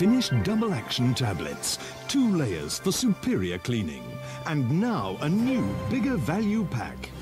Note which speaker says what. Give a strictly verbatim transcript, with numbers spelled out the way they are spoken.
Speaker 1: finished double action tablets, two layers for superior cleaning. And now a new, bigger value pack.